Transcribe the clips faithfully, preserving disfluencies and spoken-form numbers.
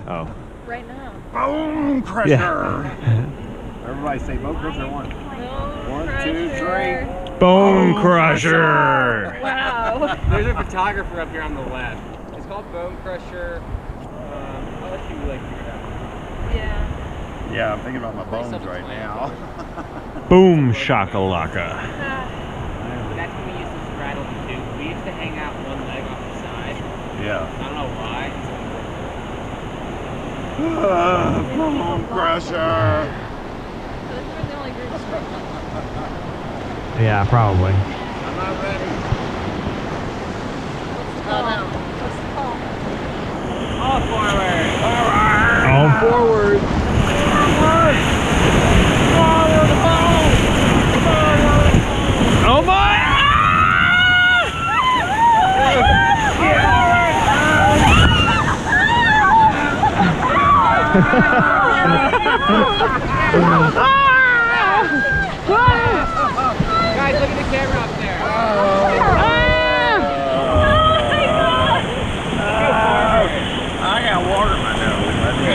Oh. Right now. Bone crusher. Yeah. Everybody say bone crusher one. Bone One, crusher. two, three. Bone crusher. Wow. There's a photographer up here on the left. It's called Bone Crusher. Um, I'll let you like figure it out. Yeah. Yeah, I'm thinking about my bones right now. Boom shakalaka. That's when we used to straddle the two. We used to hang out one leg off the side. Yeah. I don't know why. Uh, bone crusher. Those were the only groups. Yeah, probably. I'm not ready. What's the call? All forward. All forward. Oh my! Guys, look at the camera up there. I got water in my nose.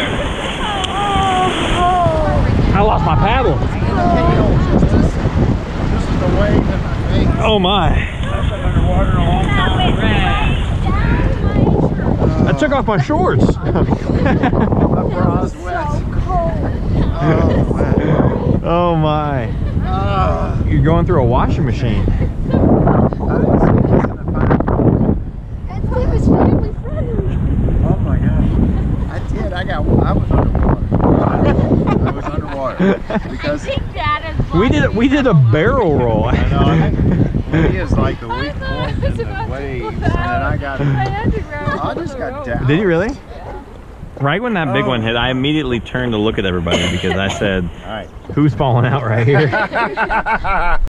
I lost my paddle. This is the wave in my face. Oh my! I've been underwater in a long time. I took off my shorts. My bra's wet. Oh, man. Oh my! Uh, You're going through a washing machine. I didn't see this in the pineapple. It was family friendly. Oh my God. I did. I got. I was underwater. I was underwater because We did we did a barrel roll. I know. He is like the weak point in the waves, and then I got. I had to grab I just got down. Did you really? Right when that big one hit, I immediately turned to look at everybody because I said, All right. "Who's falling out right here?"